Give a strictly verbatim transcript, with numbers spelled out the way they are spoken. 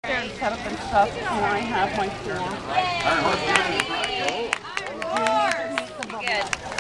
there and set up and stuff, and I have my four. Good.